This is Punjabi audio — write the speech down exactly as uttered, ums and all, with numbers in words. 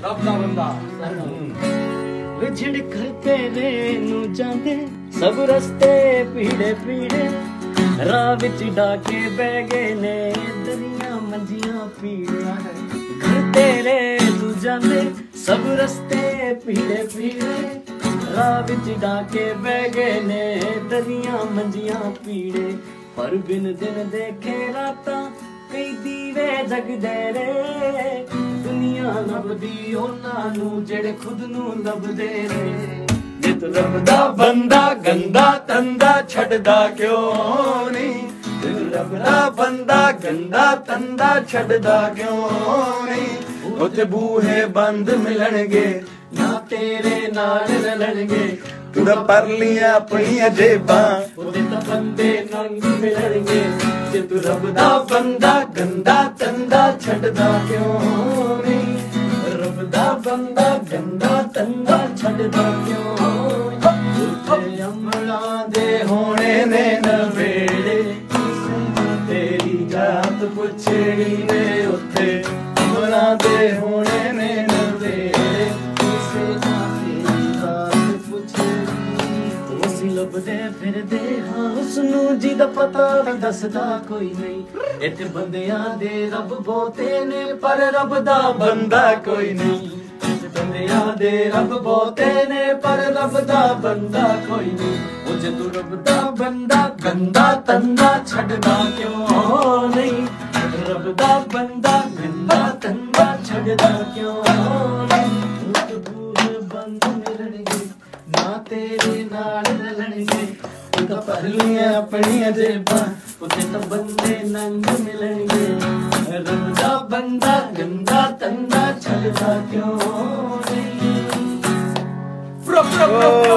ਰੱਬ ਦਾ ਬੰਦਾ ਵਿਛੜ ਕਰ ਤੇਰੇ ਨੂੰ ਜਾਂਦੇ ਸਭ ਰਸਤੇ ਪੀੜੇ ਪੀੜੇ ਰਾਹ ਵਿੱਚ ਡਾਕੇ ਬਹਿ ਗਏ ਨੇ ਦਰੀਆਂ ਮੰਜੀਆਂ ਪੀੜੀਆਂ ਘਰ ਤੇਰੇ ਨੂੰ ਜਾਂਦੇ ਸਭ ਰਸਤੇ ਪੀੜੇ ਪੀੜੇ ਰਾਹ ਵਿੱਚ ਡਾਕੇ ਬਹਿ ਗਏ ਨੇ ਦਰੀਆਂ ਮੰਜੀਆਂ ਪੀੜੇ ਪਰ ਬਿਨ ਦਿਨ ਦੇਖੇ ਰਾਤਾਂ ਕਈ ਦੀਵੇ ਜਗਦੇ ਰੇ ਦੁਨੀਆ ਲੱਭਦੀ ਉਹਨਾਂ ਨੂੰ ਜਿਹੜੇ ਖੁਦ ਨੂੰ ਲੱਭਦੇ ਨੇ ਜੇ ਤੂੰ ਰੱਬ ਦਾ ਬੰਦਾ ਗੰਦਾ ਤੰਦਾ ਛੱਡਦਾ ਕਿਉਂ ਨਹੀਂ ਜੇ ਤੂੰ ਰੱਬ ਦਾ ਬੰਦਾ ਗੰਦਾ ਤੰਦਾ ਛੱਡਦਾ ਕਿਉਂ ਨਹੀਂ ਉੱਥੇ ਬੂਹੇ ਬੰਦ ਮਿਲਣਗੇ ਨਾ ਤੇਰੇ ਨਾਲ ਰਲਣਗੇ ਤੂੰ ਤਾਂ ਪਰ ਲੀਆਂ ਆਪਣੀਆਂ ਜੇਬਾਂ ਉਹਦੇ ਤਾਂ ਬੰਦੇ ਨੰਗ ਮਿਲਣਗੇ ਜੇ ਤੂੰ ਰੱਬ ਦਾ ਬੰਦਾ ਗੰਦਾ ਤੰਦਾ ਛੱਡਦਾ ਕਿਉਂ ਨਹੀਂ ਰੱਬ ਦਾ ਬੰਦਾ ਗੰਦਾ ਤੰਦਾ ਛੱਡਦਾ ਕਿਉਂ ਉੱਥੇ ਅਮਲਾਂ ਦੇ ਹੋਣੇ ਨੇ ਨਵੇੜੇ ਤੇਰੀ ਜਾਤ ਪੁੱਛਣੀ ਨੇ ਉੱਥੇ ਅਮਲਾਂ ਦੇ ਹੋਣੇ ਨੇ ਨਵੇੜੇ ਕਿਸੇ ਨਾ ਤੇਰੀ ਜਾਤ ਪੁੱਛਣੀ ਅਸੀਂ ਲੱਭਦੇ ਫਿਰਦੇ ਹਾਂ ਉਸਨੂੰ ਜਿਹਦਾ ਪਤਾ ਵੀ ਦੱਸਦਾ ਕੋਈ ਨਹੀਂ ਇੱਥੇ ਬੰਦਿਆਂ ਦੇ ਰੱਬ ਬਹੁਤੇ ਨੇ ਪਰ ਰੱਬ ਦਾ ਬੰਦਾ ਕੋਈ ਨਹੀਂ ਬੰਦਿਆਂ ਦੇ ਰੱਬ ਬਹੁਤੇ ਨੇ ਪਰ ਰੱਬ ਦਾ ਬੰਦਾ ਕੋਈ ਨਹੀਂ ਉਹ ਜੇ ਤੂੰ ਰੱਬ ਦਾ ਬੰਦਾ ਗੰਦਾ ਤੰਦਾ ਛੱਡਦਾ ਕਿਉਂ ਨਹੀਂ ਰੱਬ ਦਾ ਬੰਦਾ ਗੰਦਾ ਤੰਦਾ ਛੱਡਦਾ ਕਿਉਂ ਨਹੀਂ ਬੂਹੇ ਬੰਦ ਮਿਲਣਗੇ ਨਾ ਤੇਰੇ ਨਾਲ ਰਲਣਗੇ ਤੂੰ ਤਾਂ ਭਰ ਲੀਆਂ ਆਪਣੀਆਂ ਜੇਬਾਂ ਉੱਥੇ ਤਾਂ ਬੰਦੇ ਨੰਗ ਮਿਲਣਗੇ ਰੱਬ ਦਾ ਬੰਦਾ ਗੰਦਾ ਤੰਦਾ ਛੱਡਦਾ ਕਿਉਂ ਨਹੀਂ